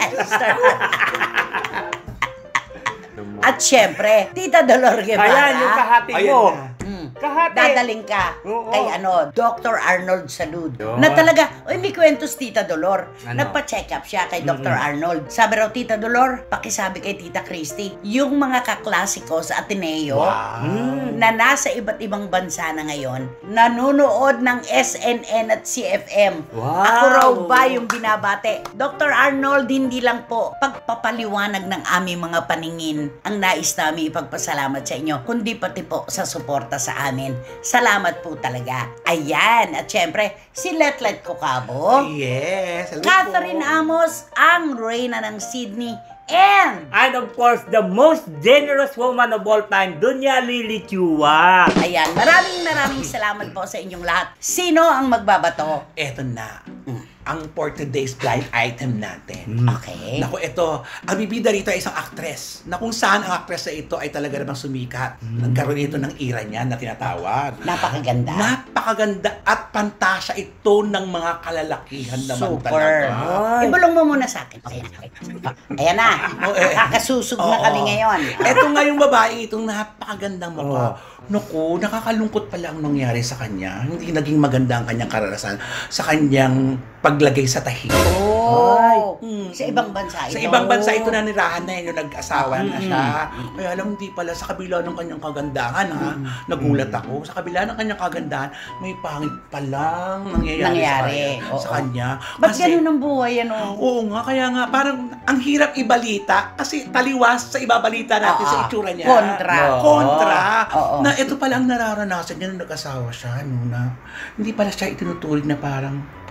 At syempre, Tita Dolor Guevara. Ayan, yung kahati Ayan mo. na. Mm. Kahati. Dadaling ka Oo. kay ano, Doctor Arnold Salud. Yun. Na talaga, oy, may kwento si Tita Dolor. Ano? Nagpa-check up siya kay Doctor Arnold. Sabi raw, Tita Dolor, pakisabi kay Tita Christy, yung mga kaklasiko sa Ateneo, Wow. Mm. na nasa iba't ibang bansa na ngayon, nanonood ng S N N at C F M. Wow. Ako raw ba yung binabate? Doctor Arnold, hindi lang po pagpapaliwanag ng aming mga paningin ang nais namin ipagpasalamat sa inyo, kundi pati po sa suporta sa amin. Salamat po talaga. Ayan. At syempre, si Letlet Cocabo, Yes. Hello Catherine po. Amos, ang reyna ng Sydney, and And of course, the most generous woman of all time, Dunya Lily Chua. ayan, maraming maraming salamat po sa inyong lahat. Sino ang magbabato? Eto na. Ang for today's blind item natin. Okay. Naku, ito, ang bibida rito ay isang actress na kung saan ang actress na ito ay talaga namang sumikat. Nagkaroon ito ng era niya na tinatawag. Napakaganda. Napakaganda at pantasya ito ng mga kalalakihan naman Super. talaga. Ay. Ibulong mo muna sa akin. Ayan na. Ayan na. Oh, eh. Kakasusog na Oo. kami ngayon. Ito nga yung babae, itong napakagandang mukha. Oo. Naku, nakakalungkot pala ang nangyari sa kanya. Hindi naging maganda ang kanyang karanasan sa kanyang paglagay sa tahi. Oh. Mm. Sa ibang bansa ito. Sa ibang bansa ito na nirahan na yun, yung nag-asawa na Mm. siya. Kaya alam, hindi pala sa kabila ng kanyang kagandahan, ha? Nagulat ako. Sa kabila ng kanyang kagandahan, may pangit palang nangyayari, Nangyayari, sa kanya. oo. Sa kanya. Ba't ganun ang buhay, ano? Oo nga, kaya nga, parang ang hirap ibalita kasi taliwas sa ibabalita natin Oo. sa itsura niya. Kontra. Oo. Kontra. Oo. Na ito pala ang nararanasan niya nung nag-asawa siya. No, na, hindi pala siya itinuturing na parang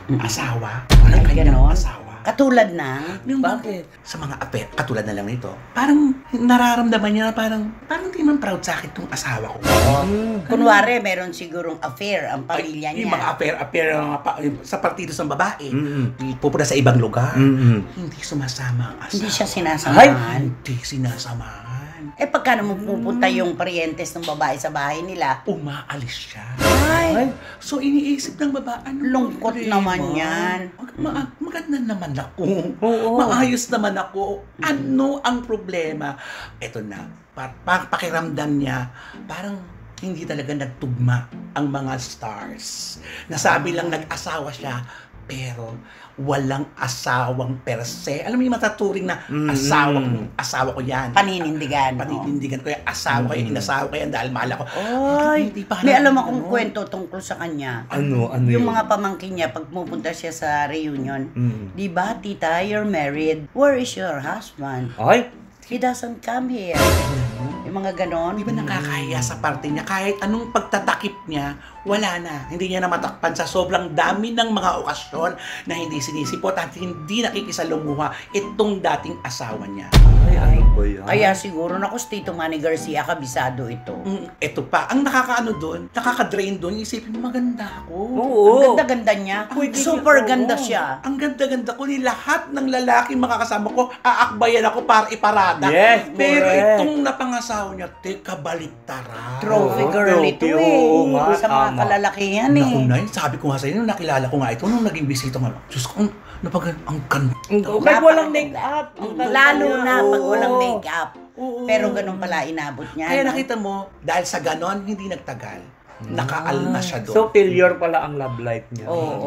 asawa, walang Ay, kanyang ganon. asawa. Katulad ng, Yung bakit? Sa mga ape, katulad na lang nito, parang nararamdaman niya na parang, parang di man proud sa akin tong asawa ko. Mm. kunwari, meron sigurong affair ang pamilya Ay, niya. yung mga affair-affair mga pa- sa partido sa babae, Mm-mm. pupunta sa ibang lugar, Mm-mm. hindi sumasama ang asawa. Hindi siya sinasamahan. Hindi sinasamahan. Eh pagka naman pupunta yung parientes ng babae sa bahay nila, Umaalis siya. ay, So iniisip ng babae, ano lungkot problema? naman yan. Mag- ma- maganda naman ako. Oo. Maayos naman ako. Ano ang problema? Ito na, pa- pa- pakiramdam niya, parang hindi talaga nagtugma ang mga stars. Nasabi lang nag-asawa siya, pero walang asawang per se. Alam mo yung mataturing na Mm. asawa ko, asawa ko yan. Paninindigan. no? Paninindigan ko yan, asawa ko yan, Mm. inasawa ko yan dahil mahal ako. Ay, Hindi pa may alam alam akong ano. kwento tungkol sa kanya. Ano, ano Yung yun? mga pamangkin niya, pag pupunta siya sa reunion, Mm. di ba, tita, you're married. Where is your husband? Ay, He doesn't come here. Yung mga ganon. Di ba nakakahiya sa parte niya? Kahit anong pagtatakip niya, wala na. Hindi niya na matakpan sa sobrang dami ng mga okasyon na hindi sinisipot at hindi nakikisalumuha itong dating asawa niya. ay, ano ba yan? Kaya siguro, naku, Tito Manny Garcia, kabisado ito. Mm, ito pa, ang nakakaano doon, nakaka-drain doon, isipin mo, maganda ako. Oo. Ang ganda-ganda niya. Pwede Super siya, ganda oo. siya. Ang ganda-ganda ko ni lahat ng lalaki makakasama ko, aakbayan ako para iparada. Yes, Pero correct. itong napangasawa niya, teka, baliktara. Trophy Oo, girl trophy, ito eh. oo nga, Sa mga tama. kalalakihan eh. Naku, Nay, sabi ko nga sa inyo, nakilala ko nga ito nung naging bisita nga. Diyos ko, ang, napag, ang ganda. Kahit walang make-up. ang ganda Lalo niya. na pag Oo. walang makeup. Oo. Pero ganun pala inabot niya. Kaya no? nakita mo, dahil sa ganon, hindi nagtagal. Nakaalma siya doon. So, failure pala ang love life niya.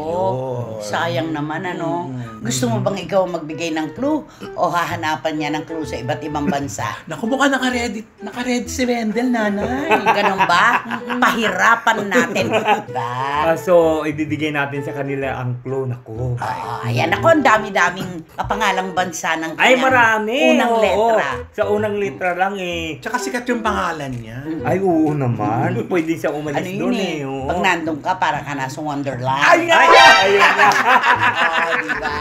Oo. Yun. Sayang naman ano. Mm. Gusto mo bang ikaw magbigay ng clue? O hahanapan niya ng clue sa iba't ibang bansa? Naku, mukhang naka-ready, naka-ready si Wendell, nanay. Ganun ba? Pahirapan natin. Diba? Ah, so, ibibigay natin sa kanila ang clue. Naku. Oo, ayan ako, ang dami-daming kapangalang bansa ng Ay, kanyang marami. unang Oo. letra. Sa unang letra lang eh. Tsaka sikat yung pangalan niya. Ay, oo naman. Pwede siya umalis Ano yun doon eh? eh. oo. Pag nandun ka, parang ka nasa Wonderland. Ay, Ay, ayun na. Oo, diba?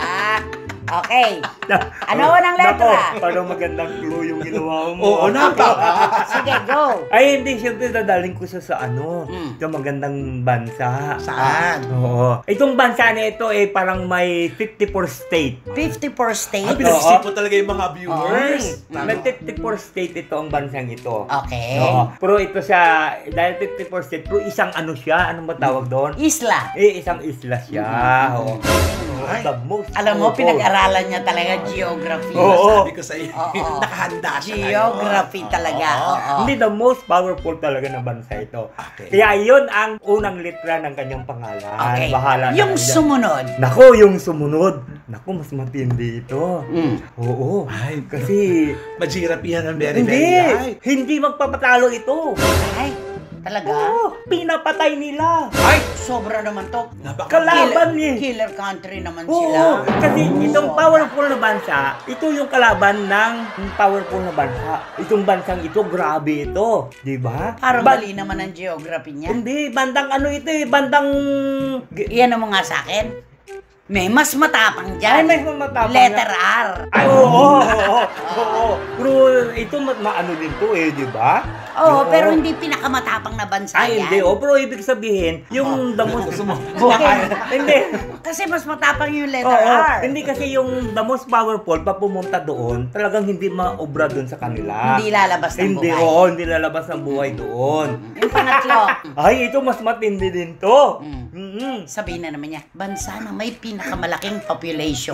Okay. Ano ang letra? Nako, parang magandang clue yung ginawa mo. Oo, napaka. Sige, go. Ay, hindi. Siyempre, dadaling ko siya sa ano. Mm. Sa magandang bansa. Saan? Oo. Itong bansa na ito eh parang may fifty-four state. fifty-four Ah, states. pinag-isipan talaga yung mga viewers. Mm. May fifty-four state ito ang bansang ito. Okay. Oo. Pero ito siya, dahil fifty-four state, pero isang ano siya, anong ba tawag doon? Isla. Eh, isang isla siya. Oo. Ay. The most Alam mo, powerful. pinag-aralan niya talaga geography. Oo. Sabi ko sa iyo, Oo. nakahanda siya. Geography talaga. Oo. Hindi, the most powerful talaga na bansa ito. Okay. Kaya yun ang unang litra ng kanyang pangalan. Okay. Bahala na Yung kayo dyan. sumunod. Nako, yung sumunod. Nako, mas matindi ito. Mm. Oo. Ay, Kasi, Majirap yan ang very, hindi. very right. Hindi magpapatalo ito. Ay, talaga? Oo, pinapatay nila. Ay, Sobra naman to. napaka... Kalaban Killer, eh. killer country naman Oo, sila. kasi itong Oo. powerful na bansa, ito yung kalaban ng powerful na bansa. Itong bansang ito, grabe ito. Di ba? Parang Ba- mali naman ang geography niya. Hindi, bandang ano ito eh, bandang... Iyan ang mga sa akin. May mas matapang Ay, dyan. may matapang Letter na- R. Ay, oo, oo, oo, oo. Pero ito, ma- maano din to eh, di ba? Oo, Oo. pero hindi pinakamatapang na bansa Ay, yan. hindi. Oh, pero ibig sabihin, yung the most... Okay. Hindi. Kasi mas matapang yung letter Oo, R. hindi kasi yung the most powerful, pa pumunta doon, talagang hindi maobra doon sa kanila. Hindi lalabas ng Hindi, buhay. oo, hindi lalabas ng buhay doon. Yung pangatlo, Ay, ito mas matindi din to. Mm. Mm-mm. sabihin na naman niya, bansa na may pinakamalaking population.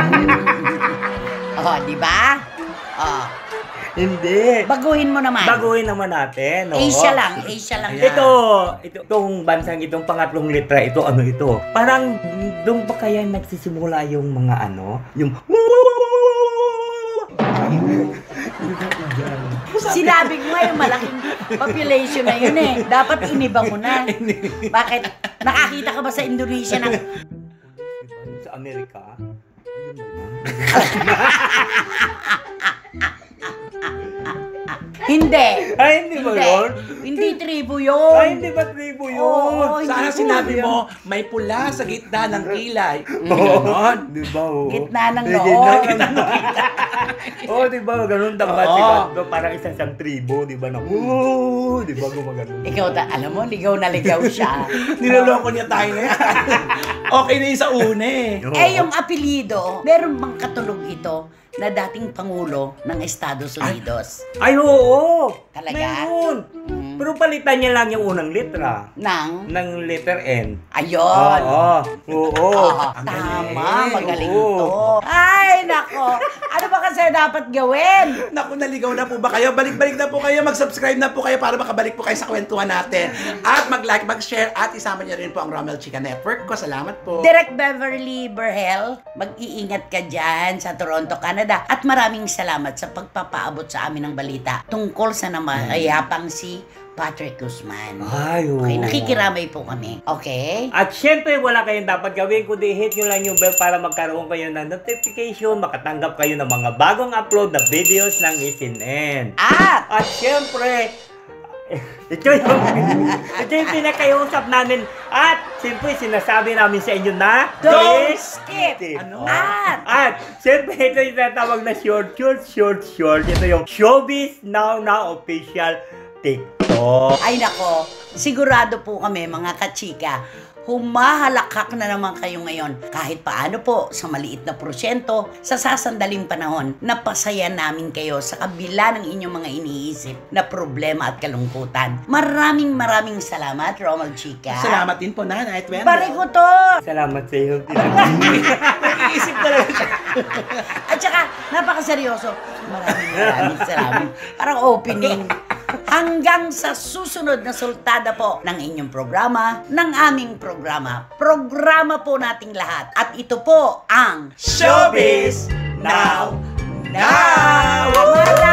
Oh, di ba? Oh, Hindi. baguhin mo naman. Baguhin naman natin. Oo. Asia lang, Asia lang. Ayan. Ito, ito, itong bansang itong pangatlong litra, ito ano ito? Parang doon pa kaya nagsisimula yung mga ano, yung Sinabi ko nga yung malaking population na yun eh. Dapat iniba mo na. Bakit? Nakakita ka ba sa Indonesia ng... sa Amerika. Hindi. Ay, hindi ba yun? Hindi tribo Ay, yun. hindi ba tribo yun. Oo, Sana hindi sinabi yan. mo, may pula sa gitna ng kilay. Oo. Ganon. Di ba, oo. Gitna ng Di, noo. gitna ng Oo, di ba? Ganun dapat Oo. si Gato. Parang isang siyang tribo, di ba? Na, oo, di ba? Gumagano. Ikaw, ta, alam mo, ligaw na ligaw siya. Niloloko niya tayo na yan. Okay na yung sa una eh. Oo. Eh, yung apelido, meron bang katulog ito na dating Pangulo ng Estados Unidos? Ay, oo. Talaga? Meron. Mm. Pero palitan niya lang yung unang litra. Nang? Ng letter N. Ayun. Oo. Oo. Ah, Ang tama, galing. magaling Oo. to. Ay, nako. Ano ba kasi dapat gawin? Naku, naligaw na po ba kayo? Balik-balik na po kayo, mag-subscribe na po kayo para makabalik po kayo sa kwentuhan natin. At mag-like, mag-share, at isama niyo rin po ang Romel Chica Network ko. Salamat po. Direk Beverly Berhel, mag-iingat ka dyan sa Toronto, Canada. At maraming salamat sa pagpapaabot sa amin ng balita tungkol sa namayapang si Patrick Guzman. Ay, oo. Okay, nakikiramay po kami. Okay? At syempre, wala kayong dapat gawin kundi hit nyo lang yung bell para magkaroon kayo ng notification, makatanggap kayo ng mga bagong upload na videos ng S N N. At, At syempre, ito yung, ito yung pinakausap namin. At syempre, sinasabi namin sa inyo na don't please skip. Ano? At, At, syempre, ito yung tinatawag na short, short, short, short. Ito yung Showbiz Now Now Official TikTok. ay nako, sigurado po kami mga kachika, humahalakak na naman kayo ngayon kahit paano po sa maliit na porsyento sa sasandaling panahon na pasaya namin kayo sa kabila ng inyong mga iniisip na problema at kalungkutan. Maraming maraming salamat, Romel Chica. Salamat din po, Nanay at Wendell. Pare ko to! Salamat sa iyo. Nag-iisip talaga siya. At saka, napakaseryoso. Maraming maraming salamat. Parang opening. Hanggang sa susunod na sultada po ng inyong programa, ng aming programa. Programa po nating lahat. At ito po ang Showbiz Now Now! Maraming